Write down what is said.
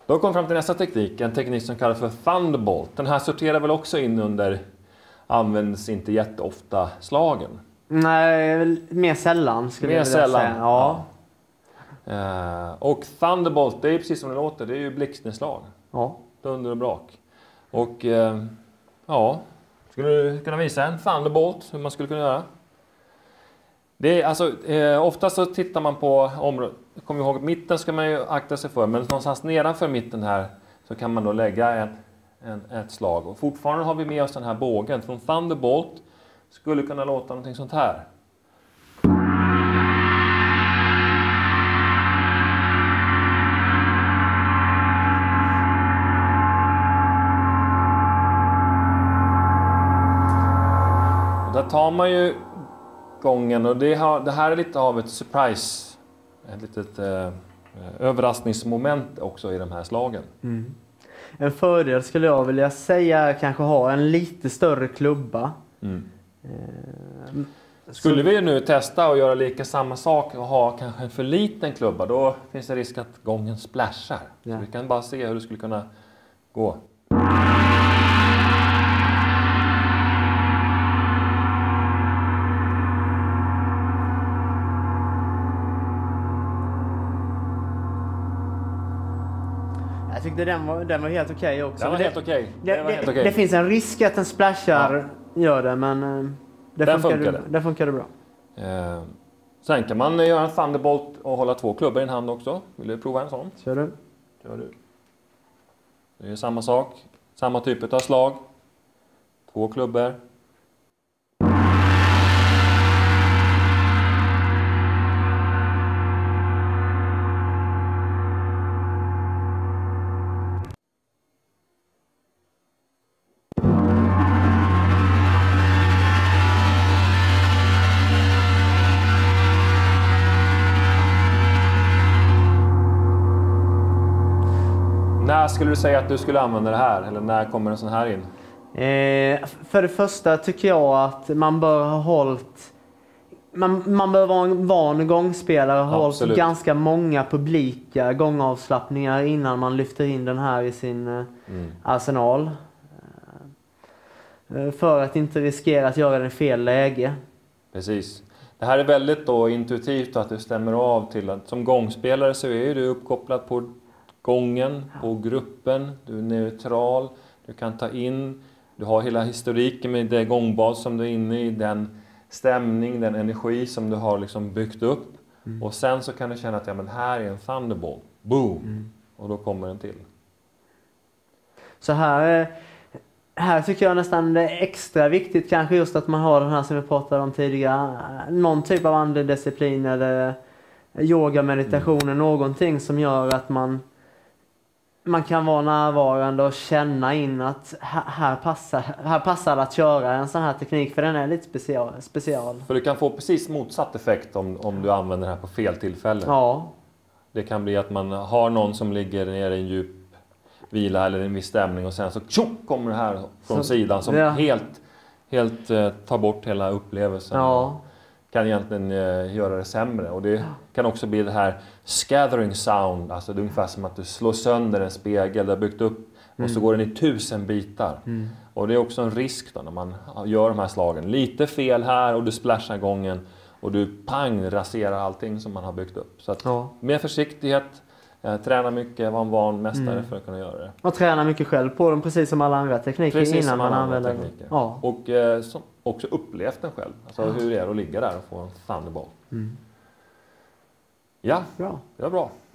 Då kom vi fram till nästa teknik, en teknik som kallas för Thunderbolt. Den här sorterar väl också in under, används inte jätteofta, slagen. Nej, mer sällan skulle jag vilja säga. Ja. Och Thunderbolt, det är precis som det låter, det är ju blixtnedslag. Ja. Dunder och brak. Och ja, skulle du kunna visa en Thunderbolt hur man skulle kunna göra? Det är alltså, ofta så tittar man på området, kom ihåg mitten ska man ju akta sig för, men någonstans nedanför mitten här så kan man då lägga ett slag. Och fortfarande har vi med oss den här bågen från Thunderbolt, skulle kunna låta någonting sånt här. Och där tar man ju gången och det här är lite av ett surprise, ett litet överraskningsmoment också i de här slagen. Mm. En fördel skulle jag vilja säga kanske ha en lite större klubba. Mm. Skulle vi nu testa och göra lika samma sak och ha kanske en för liten klubba, då finns det risk att gången splashar. Ja. Så vi kan bara se hur det skulle kunna gå. Jag tyckte den var helt okej också. Den var helt okej. Det finns en risk att den splashar, gör det, men det funkade bra. Sen kan man göra en Thunderbolt och hålla två klubbor i en hand också. Vill du prova en sån? Kör du. Det är samma sak. Samma typ av slag. Två klubbor. När skulle du säga att du skulle använda det här? Eller när kommer en sån här in? För det första tycker jag att man bör ha hållit... Man bör vara en van gångspelare och ha hållit ganska många publika gångavslappningar innan man lyfter in den här i sin arsenal. För att inte riskera att göra den i fel läge. Precis. Det här är väldigt då intuitivt att det stämmer av till att som gångspelare så är du uppkopplad på gången, på gruppen, du är neutral, du kan ta in, du har hela historiken med det gångbad som du är inne i, den stämning, den energi som du har liksom byggt upp. Och sen så kan du känna att ja, men här är en Thunderbolt, boom, och då kommer den till. Så här tycker jag nästan det är extra viktigt kanske just att man har den här som vi pratade om tidigare, någon typ av andedisciplin eller yoga, meditation, någonting som gör att man kan vara närvarande och känna in att här passar det att köra en sån här teknik, för den är lite special. För du kan få precis motsatt effekt om du använder det här på fel tillfälle. Ja. Det kan bli att man har någon som ligger nere i en djup vila eller en viss stämning och sen så tjock kommer det här från sidan som helt tar bort hela upplevelsen. Ja. Kan egentligen göra det sämre. Och det kan också bli det här scattering sound. Alltså det är ungefär som att du slår sönder en spegel du har byggt upp och så går den i 1000 bitar. Och det är också en risk då när man gör de här slagen. Lite fel här och du splashar gången och du raserar allting som man har byggt upp. Så att med försiktighet, träna mycket, vara en van mästare för att kunna göra det. Och träna mycket själv på dem, precis som alla andra tekniker innan man använder dem. Ja. Och också upplevt den själv. Alltså hur det är att ligga där och få en Thunderbolt. Ja, bra. Det var bra.